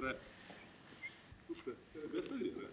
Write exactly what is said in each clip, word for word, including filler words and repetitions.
Vabbè. Questo dire.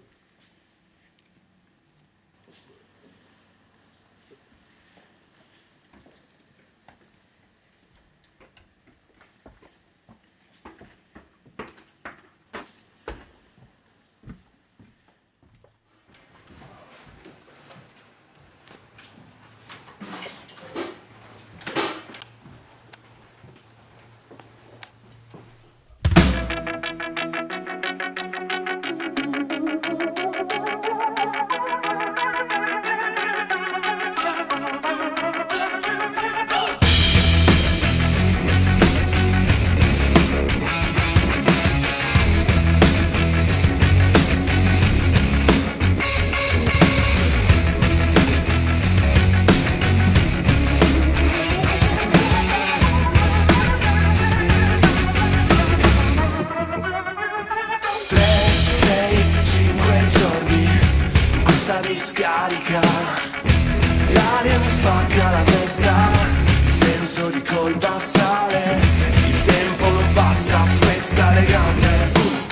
Scarica, l'aria mi spacca la testa, il senso di colpa sale, il tempo non passa, spezza le gambe.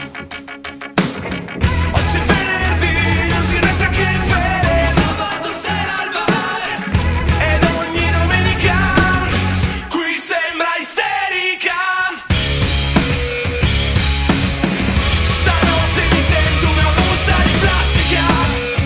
Oggi è venerdì, non ci resta che il bere, sabato sera al bar, ed ogni domenica qui sembra isterica. Stanotte mi sento una busta di plastica.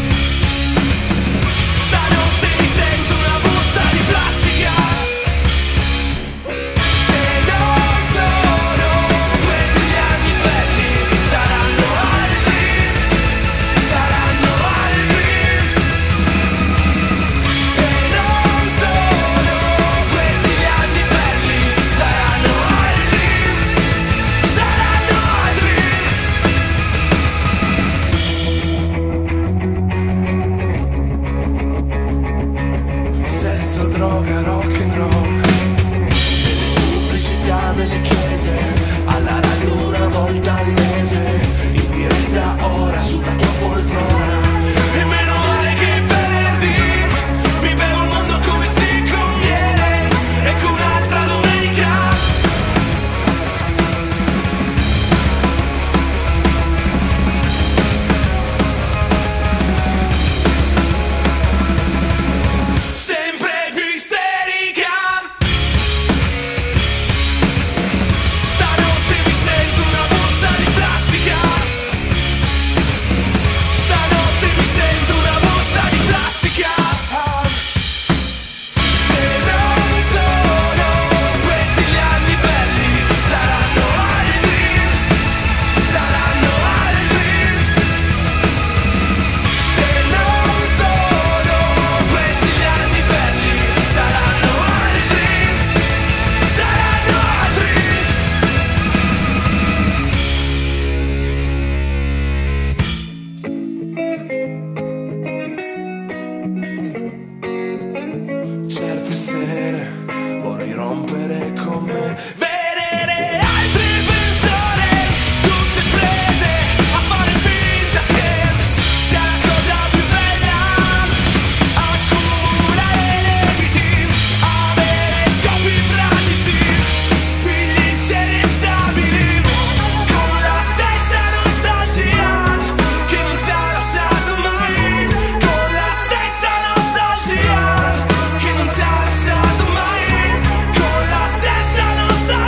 Droga, rock and roll, pubblicità nelle chiese, alla radio una volta al mese, in diretta ora sulla tua poltrona. E meno male che venerdì mi bevo il mondo come si conviene, ecco un'altra domenica. Certe sere vorrei rompere con me, vedere altre persone tutte prese a fare finta che sia la cosa più bella, accumulare debiti, avere scopi pratici, figli serie stabili, con la stessa nostalgia che non ci ha lasciato mai, con la stessa nostalgia che non ci ha lasciato mai, con la stessa nostalgia.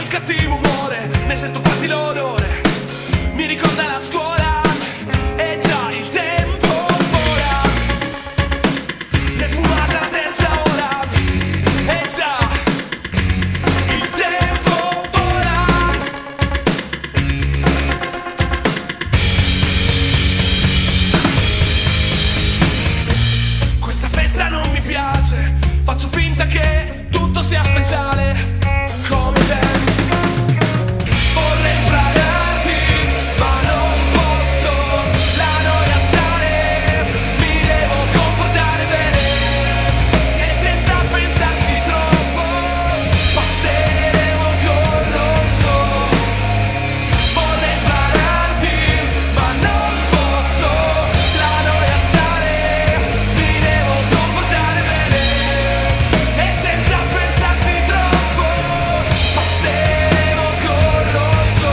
il cattivo umore, ne sento quasi l'odore. Mi ricorda la scuola, e già il tempo vola. È fumata la terza ora, e già il tempo vola. Questa festa non mi piace, faccio finta che tutto sia speciale. Come te vorrei sbrararti, ma non posso. La noia sale, mi devo comportare bene e senza pensarci troppo passeremo col rosso. Vorrei sbrararti, ma non posso. La noia sale, mi devo comportare bene e senza pensarci troppo passeremo col rosso.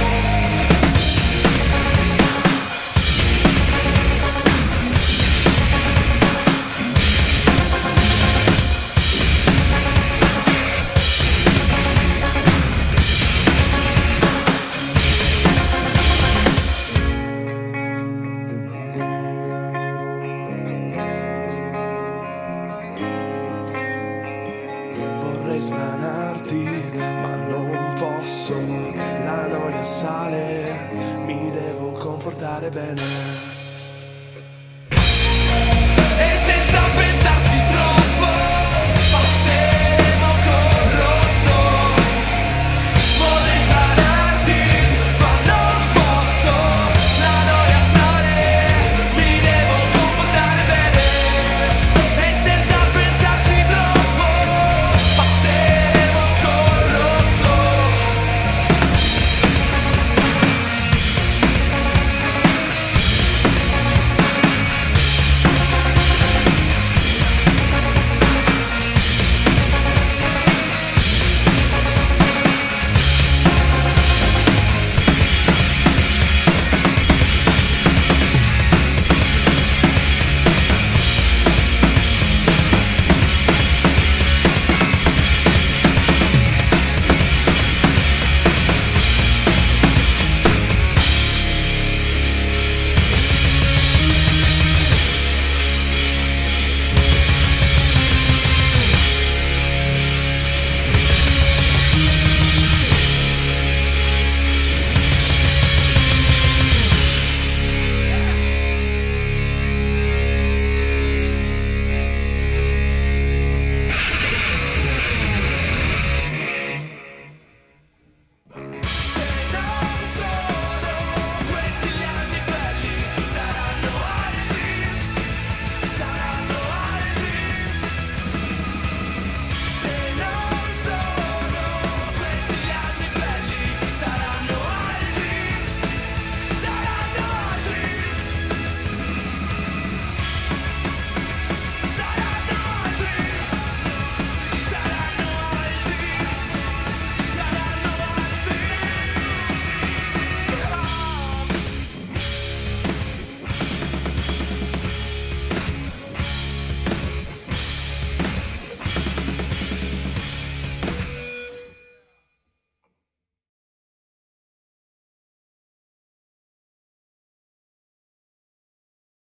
Vorrei sbranarti, ma non posso. La noia sale, mi devo comportare bene.